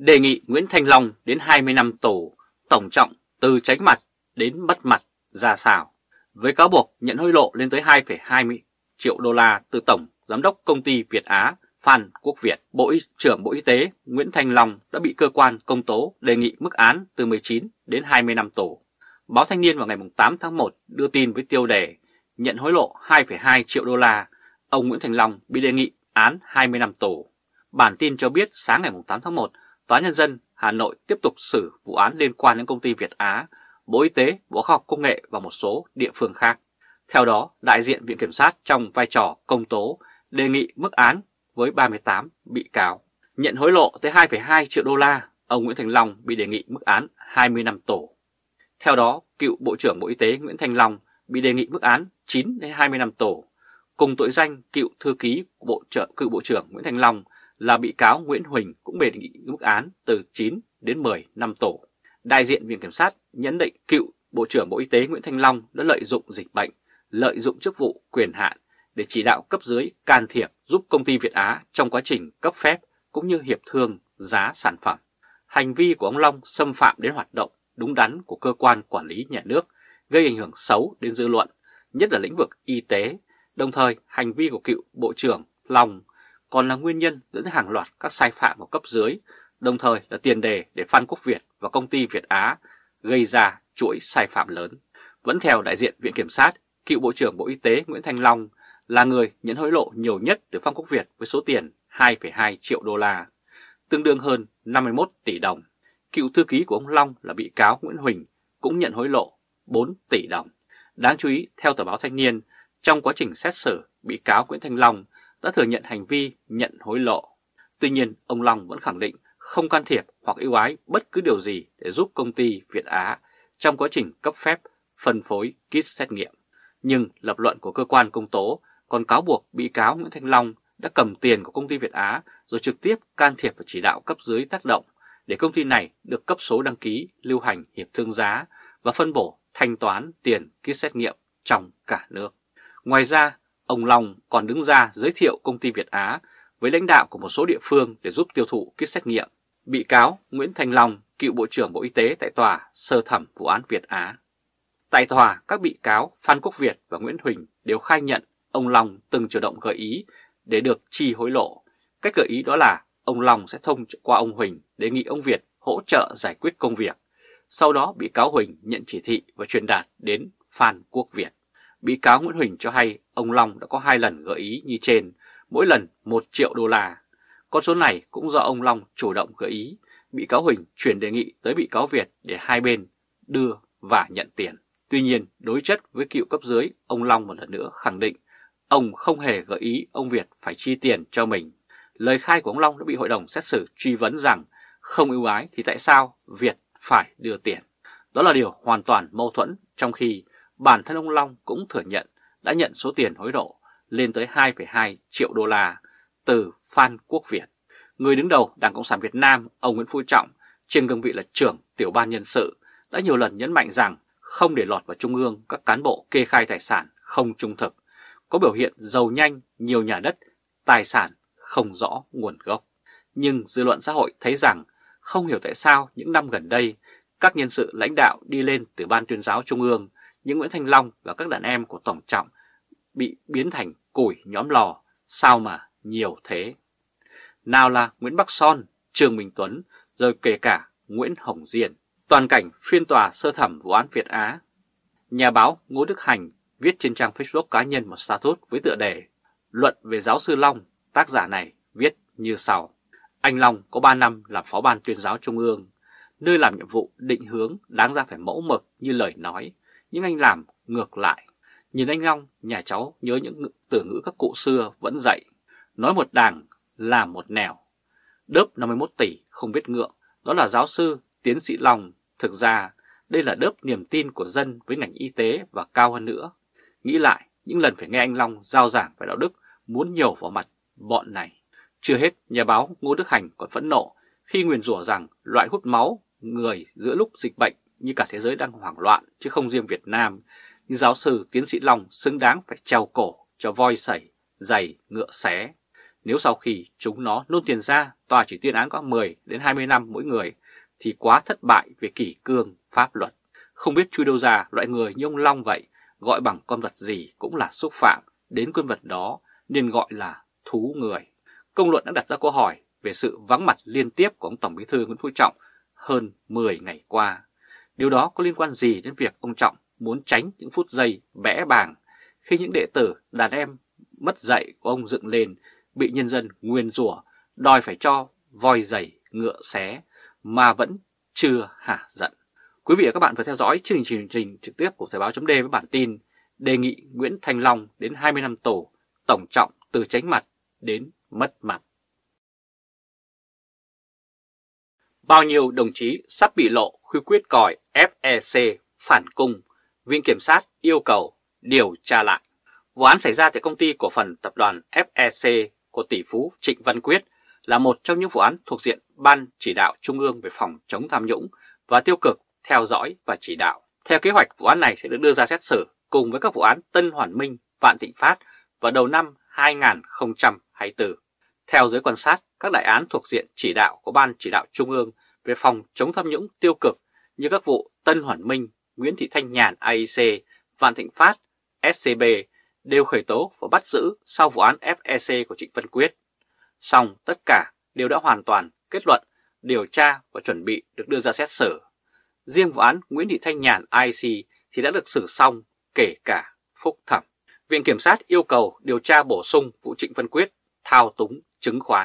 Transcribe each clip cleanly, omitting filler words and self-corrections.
đề nghị Nguyễn Thanh Long đến 20 năm tù, Tổng Trọng từ tránh mặt đến mất mặt ra sao. Với cáo buộc nhận hối lộ lên tới 2,20 triệu đô la từ Tổng Giám đốc Công ty Việt Á Phan Quốc Việt, Trưởng Bộ Y tế Nguyễn Thanh Long đã bị cơ quan công tố đề nghị mức án từ 19 đến 20 năm tù. Báo Thanh niên vào ngày 8 tháng 1 đưa tin với tiêu đề nhận hối lộ 2,2 triệu đô la, ông Nguyễn Thanh Long bị đề nghị án 20 năm tù. Bản tin cho biết sáng ngày 8 tháng 1, Tòa án Nhân dân Hà Nội tiếp tục xử vụ án liên quan đến Công ty Việt Á, Bộ Y tế, Bộ Khoa học Công nghệ và một số địa phương khác. Theo đó, đại diện Viện Kiểm sát trong vai trò công tố đề nghị mức án với 38 bị cáo. Nhận hối lộ tới 2,2 triệu đô la, ông Nguyễn Thanh Long bị đề nghị mức án 20 năm tù. Theo đó, cựu Bộ trưởng Bộ Y tế Nguyễn Thanh Long bị đề nghị mức án 9 đến 20 năm tù. Cùng tội danh, cựu thư ký của cựu Bộ trưởng Nguyễn Thanh Long là bị cáo Nguyễn Huỳnh cũng bị đề nghị mức án từ 9 đến 10 năm tù. Đại diện Viện Kiểm sát nhận định cựu Bộ trưởng Bộ Y tế Nguyễn Thanh Long đã lợi dụng dịch bệnh, lợi dụng chức vụ quyền hạn để chỉ đạo cấp dưới can thiệp giúp Công ty Việt Á trong quá trình cấp phép cũng như hiệp thương giá sản phẩm. Hành vi của ông Long xâm phạm đến hoạt động đúng đắn của cơ quan quản lý nhà nước, gây ảnh hưởng xấu đến dư luận, nhất là lĩnh vực y tế. Đồng thời, hành vi của cựu Bộ trưởng Long còn là nguyên nhân dẫn đến hàng loạt các sai phạm của cấp dưới, đồng thời là tiền đề để Phan Quốc Việt và Công ty Việt Á gây ra chuỗi sai phạm lớn. Vẫn theo đại diện Viện Kiểm sát, cựu Bộ trưởng Bộ Y tế Nguyễn Thanh Long là người nhận hối lộ nhiều nhất từ Phan Quốc Việt với số tiền 2,2 triệu đô la, tương đương hơn 51 tỷ đồng. Cựu thư ký của ông Long là bị cáo Nguyễn Huỳnh cũng nhận hối lộ 4 tỷ đồng. Đáng chú ý, theo tờ báo Thanh niên, trong quá trình xét xử, bị cáo Nguyễn Thanh Long đã thừa nhận hành vi nhận hối lộ. Tuy nhiên, ông Long vẫn khẳng định không can thiệp hoặc ưu ái bất cứ điều gì để giúp Công ty Việt Á trong quá trình cấp phép phân phối kit xét nghiệm. Nhưng lập luận của cơ quan công tố còn cáo buộc bị cáo Nguyễn Thanh Long đã cầm tiền của Công ty Việt Á rồi trực tiếp can thiệp và chỉ đạo cấp dưới tác động để công ty này được cấp số đăng ký lưu hành hiệp thương giá và phân bổ thanh toán tiền kit xét nghiệm trong cả nước. Ngoài ra, ông Long còn đứng ra giới thiệu Công ty Việt Á với lãnh đạo của một số địa phương để giúp tiêu thụ kit xét nghiệm. Bị cáo Nguyễn Thanh Long, cựu Bộ trưởng Bộ Y tế tại tòa sơ thẩm vụ án Việt Á. Tại tòa, các bị cáo Phan Quốc Việt và Nguyễn Huỳnh đều khai nhận ông Long từng chủ động gợi ý để được chi hối lộ. Cách gợi ý đó là ông Long sẽ thông qua ông Huỳnh đề nghị ông Việt hỗ trợ giải quyết công việc. Sau đó bị cáo Huỳnh nhận chỉ thị và truyền đạt đến Phan Quốc Việt. Bị cáo Nguyễn Huỳnh cho hay ông Long đã có 2 lần gợi ý như trên, mỗi lần 1 triệu đô la. Con số này cũng do ông Long chủ động gợi ý, bị cáo Huỳnh chuyển đề nghị tới bị cáo Việt để hai bên đưa và nhận tiền. Tuy nhiên, đối chất với cựu cấp dưới, ông Long một lần nữa khẳng định ông không hề gợi ý ông Việt phải chi tiền cho mình. Lời khai của ông Long đã bị hội đồng xét xử truy vấn rằng không ưu ái thì tại sao Việt phải đưa tiền. Đó là điều hoàn toàn mâu thuẫn, trong khi bản thân ông Long cũng thừa nhận đã nhận số tiền hối lộ lên tới 2,2 triệu đô la từ Phan Quốc Việt. Người đứng đầu Đảng Cộng sản Việt Nam, ông Nguyễn Phú Trọng, trên cương vị là trưởng tiểu ban nhân sự, đã nhiều lần nhấn mạnh rằng không để lọt vào Trung ương các cán bộ kê khai tài sản không trung thực, có biểu hiện giàu nhanh, nhiều nhà đất, tài sản không rõ nguồn gốc. Nhưng dư luận xã hội thấy rằng không hiểu tại sao những năm gần đây, các nhân sự lãnh đạo đi lên từ Ban Tuyên giáo Trung ương, những Nguyễn Thanh Long và các đàn em của Tổng Trọng bị biến thành củi nhóm lò, sao mà nhiều thế. Nào là Nguyễn Bắc Son, Trương Minh Tuấn, rồi kể cả Nguyễn Hồng Diên. Toàn cảnh phiên tòa sơ thẩm vụ án Việt Á. Nhà báo Ngô Đức Hành viết trên trang Facebook cá nhân một status với tựa đề Luận về giáo sư Long. Tác giả này viết như sau: Anh Long có 3 năm làm phó ban tuyên giáo Trung ương, nơi làm nhiệm vụ định hướng đáng ra phải mẫu mực như lời nói, nhưng anh làm ngược lại. Nhìn anh Long, nhà cháu nhớ những từ ngữ các cụ xưa vẫn dạy: nói một đàng, làm một nẻo. Đớp 51 tỷ không biết ngượng, đó là giáo sư, tiến sĩ Long. Thực ra, đây là đớp niềm tin của dân với ngành y tế và cao hơn nữa. Nghĩ lại, những lần phải nghe anh Long rao giảng về đạo đức muốn nhổ vào mặt bọn này. Chưa hết, nhà báo Ngô Đức Hành còn phẫn nộ khi nguyền rủa rằng loại hút máu người giữa lúc dịch bệnh như cả thế giới đang hoảng loạn chứ không riêng Việt Nam, nhưng giáo sư tiến sĩ Long xứng đáng phải treo cổ cho voi sẩy, giày ngựa xé. Nếu sau khi chúng nó nôn tiền ra, tòa chỉ tuyên án có 10 đến 20 năm mỗi người thì quá thất bại về kỷ cương pháp luật. Không biết chui đâu ra loại người như ông Long vậy, gọi bằng con vật gì cũng là xúc phạm đến con vật đó nên gọi là thú người. Công luận đã đặt ra câu hỏi về sự vắng mặt liên tiếp của ông Tổng Bí thư Nguyễn Phú Trọng hơn 10 ngày qua. Điều đó có liên quan gì đến việc ông Trọng muốn tránh những phút giây bẽ bàng khi những đệ tử đàn em mất dạy của ông dựng lên bị nhân dân nguyền rủa đòi phải cho voi giày ngựa xé mà vẫn chưa hả giận. Quý vị và các bạn vừa theo dõi chương trình trực tiếp của Thời báo .d với bản tin đề nghị Nguyễn Thanh Long đến 20 năm tù, Tổng Trọng từ tránh mặt đến mất mặt. Bao nhiêu đồng chí sắp bị lộ khi quyết còi FEC phản cung, Viện Kiểm sát yêu cầu điều tra lại. Vụ án xảy ra tại công ty cổ phần tập đoàn FEC của tỷ phú Trịnh Văn Quyết là một trong những vụ án thuộc diện Ban Chỉ đạo Trung ương về phòng chống tham nhũng và tiêu cực theo dõi và chỉ đạo. Theo kế hoạch, vụ án này sẽ được đưa ra xét xử cùng với các vụ án Tân Hoàn Minh, Vạn Thịnh Phát vào đầu năm 2024. Theo giới quan sát, các đại án thuộc diện chỉ đạo của Ban Chỉ đạo Trung ương về phòng chống tham nhũng tiêu cực như các vụ Tân Hoàn Minh, Nguyễn Thị Thanh Nhàn AIC, Vạn Thịnh Phát, SCB đều khởi tố và bắt giữ sau vụ án FEC của Trịnh Văn Quyết. Song tất cả đều đã hoàn toàn kết luận, điều tra và chuẩn bị được đưa ra xét xử. Riêng vụ án Nguyễn Thị Thanh Nhàn AIC thì đã được xử xong, kể cả phúc thẩm. Viện Kiểm sát yêu cầu điều tra bổ sung vụ Trịnh Văn Quyết thao túng chứng khoán.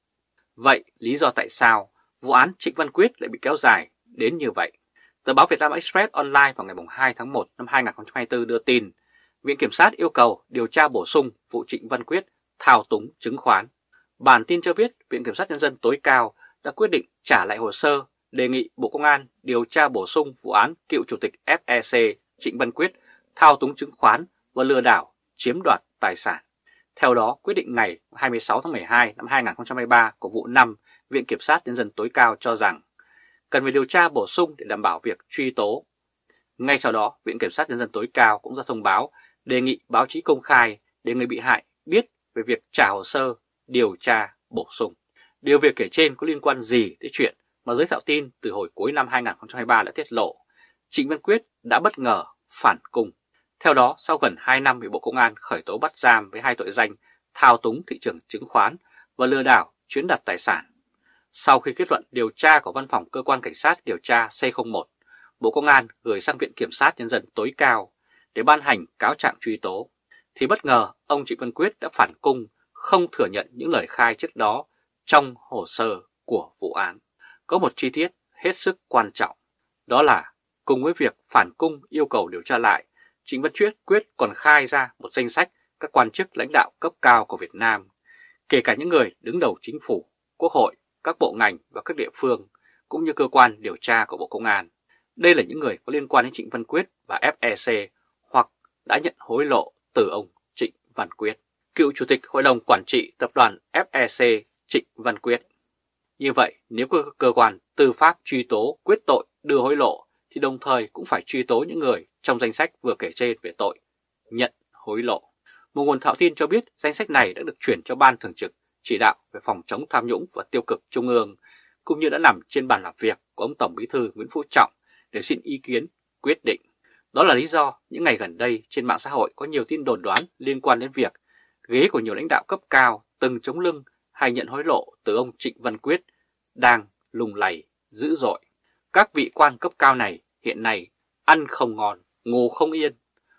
Vậy lý do tại sao vụ án Trịnh Văn Quyết lại bị kéo dài đến như vậy? Tờ báo Vietnam Express Online vào ngày 2 tháng 1 năm 2024 đưa tin Viện Kiểm sát yêu cầu điều tra bổ sung vụ Trịnh Văn Quyết thao túng chứng khoán. Bản tin cho biết Viện Kiểm sát Nhân dân tối cao đã quyết định trả lại hồ sơ đề nghị Bộ Công an điều tra bổ sung vụ án cựu Chủ tịch FEC Trịnh Văn Quyết thao túng chứng khoán và lừa đảo chiếm đoạt tài sản. Theo đó, quyết định ngày 26 tháng 12 năm 2023 của vụ 5 Viện Kiểm sát Nhân dân tối cao cho rằng cần phải điều tra bổ sung để đảm bảo việc truy tố. Ngay sau đó, Viện Kiểm sát Nhân dân tối cao cũng ra thông báo đề nghị báo chí công khai để người bị hại biết về việc trả hồ sơ điều tra bổ sung. Điều việc kể trên có liên quan gì đến chuyện mà giới thạo tin từ hồi cuối năm 2023 đã tiết lộ Trịnh Văn Quyết đã bất ngờ phản cung. Theo đó, sau gần 2 năm bị Bộ Công an khởi tố bắt giam với 2 tội danh thao túng thị trường chứng khoán và lừa đảo chiếm đoạt tài sản. Sau khi kết luận điều tra của Văn phòng Cơ quan Cảnh sát điều tra C01, Bộ Công an gửi sang Viện Kiểm sát Nhân dân tối cao để ban hành cáo trạng truy tố, thì bất ngờ ông Trịnh Văn Quyết đã phản cung, không thừa nhận những lời khai trước đó trong hồ sơ của vụ án. Có một chi tiết hết sức quan trọng, đó là cùng với việc phản cung yêu cầu điều tra lại, Trịnh Văn Quyết còn khai ra một danh sách các quan chức lãnh đạo cấp cao của Việt Nam, kể cả những người đứng đầu chính phủ, quốc hội, các bộ ngành và các địa phương, cũng như cơ quan điều tra của Bộ Công an. Đây là những người có liên quan đến Trịnh Văn Quyết và FEC hoặc đã nhận hối lộ từ ông Trịnh Văn Quyết, cựu Chủ tịch Hội đồng Quản trị Tập đoàn FEC Trịnh Văn Quyết. Như vậy, nếu cơ quan tư pháp truy tố Quyết tội đưa hối lộ thì đồng thời cũng phải truy tố những người trong danh sách vừa kể trên về tội nhận hối lộ. Một nguồn thạo tin cho biết danh sách này đã được chuyển cho Ban Thường trực Chỉ đạo về phòng chống tham nhũng và tiêu cực Trung ương, cũng như đã nằm trên bàn làm việc của ông Tổng Bí thư Nguyễn Phú Trọng để xin ý kiến quyết định. Đó là lý do những ngày gần đây trên mạng xã hội có nhiều tin đồn đoán liên quan đến việc ghế của nhiều lãnh đạo cấp cao từng chống lưng hay nhận hối lộ từ ông Trịnh Văn Quyết đang lùng lầy dữ dội. Các vị quan cấp cao này hiện nay ăn không ngon, ngủ không yên,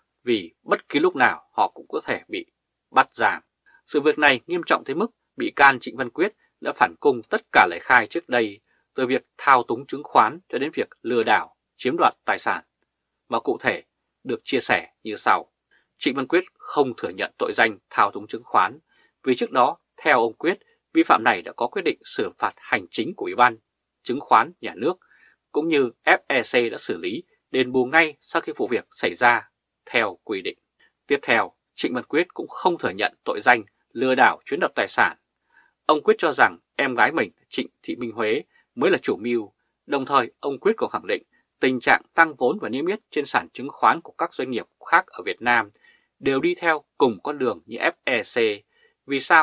vì bất kỳ lúc nào họ cũng có thể bị bắt giam. Sự việc này nghiêm trọng tới mức bị can Trịnh Văn Quyết đã phản cung tất cả lời khai trước đây, từ việc thao túng chứng khoán cho đến việc lừa đảo, chiếm đoạt tài sản. Và cụ thể được chia sẻ như sau. Trịnh Văn Quyết không thừa nhận tội danh thao túng chứng khoán, vì trước đó, theo ông Quyết, vi phạm này đã có quyết định xử phạt hành chính của Ủy ban Chứng khoán Nhà nước, cũng như FEC đã xử lý đền bù ngay sau khi vụ việc xảy ra theo quy định. Tiếp theo, Trịnh Văn Quyết cũng không thừa nhận tội danh lừa đảo chiếm đoạt tài sản. Ông Quyết cho rằng em gái mình Trịnh Thị Minh Huế mới là chủ mưu, đồng thời ông Quyết còn khẳng định tình trạng tăng vốn và niêm yết trên sàn chứng khoán của các doanh nghiệp khác ở Việt Nam đều đi theo cùng con đường như FEC. Vì sao?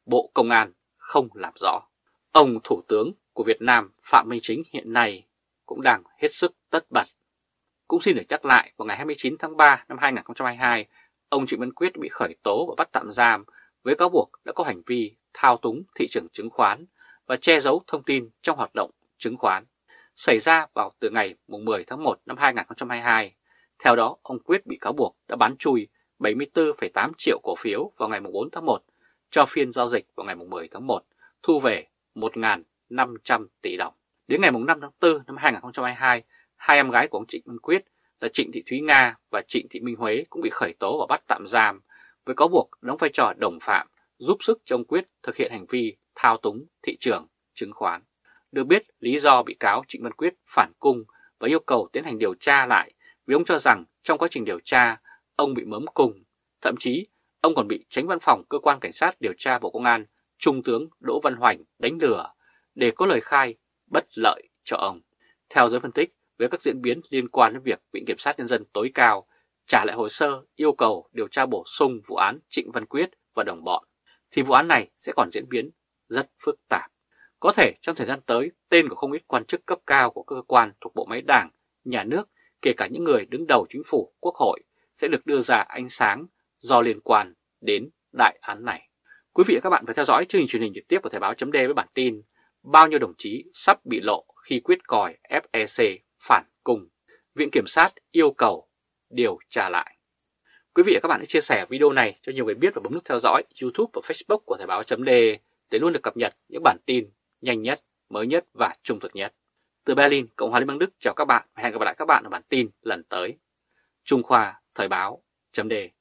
Bộ Công an không làm rõ. Ông Thủ tướng của Việt Nam Phạm Minh Chính hiện nay cũng đang hết sức tất bật. Cũng xin được nhắc lại, vào ngày 29 tháng 3 năm 2022, ông Trịnh Văn Quyết bị khởi tố và bắt tạm giam với cáo buộc đã có hành vi thao túng thị trường chứng khoán và che giấu thông tin trong hoạt động chứng khoán, xảy ra vào từ ngày 10 tháng 1 năm 2022. Theo đó, ông Quyết bị cáo buộc đã bán chui 74,8 triệu cổ phiếu vào ngày 4 tháng 1 cho phiên giao dịch vào ngày 10 tháng 1, thu về 1.500 tỷ đồng. Đến ngày 5 tháng 4 năm 2022, hai em gái của ông Trịnh Văn Quyết là Trịnh Thị Thúy Nga và Trịnh Thị Minh Huế cũng bị khởi tố và bắt tạm giam với cáo buộc đóng vai trò đồng phạm giúp sức cho ông Quyết thực hiện hành vi thao túng thị trường chứng khoán. Được biết, lý do bị cáo Trịnh Văn Quyết phản cung và yêu cầu tiến hành điều tra lại vì ông cho rằng trong quá trình điều tra, ông bị mớm cung. Thậm chí, ông còn bị Chánh Văn phòng Cơ quan Cảnh sát điều tra Bộ Công an Trung tướng Đỗ Văn Hoành đánh lừa để có lời khai bất lợi cho ông. Theo giới phân tích, với các diễn biến liên quan đến việc Viện Kiểm sát Nhân dân tối cao trả lại hồ sơ yêu cầu điều tra bổ sung vụ án Trịnh Văn Quyết và đồng bọn, thì vụ án này sẽ còn diễn biến rất phức tạp. Có thể trong thời gian tới, tên của không ít quan chức cấp cao của cơ quan thuộc bộ máy Đảng, Nhà nước, kể cả những người đứng đầu chính phủ, Quốc hội sẽ được đưa ra ánh sáng do liên quan đến đại án này. Quý vị và các bạn phải theo dõi chương trình truyền hình trực tiếp của Thời báo .d với bản tin bao nhiêu đồng chí sắp bị lộ khi quyết còi FEC phản cung, Viện Kiểm sát yêu cầu điều tra lại. Quý vị và các bạn hãy chia sẻ video này cho nhiều người biết và bấm nút theo dõi YouTube và Facebook của Thời báo .d để luôn được cập nhật những bản tin nhanh nhất, mới nhất và trung thực nhất. Từ Berlin, Cộng hòa Liên bang Đức chào các bạn và hẹn gặp lại các bạn ở bản tin lần tới. Trung Khoa Thời báo .d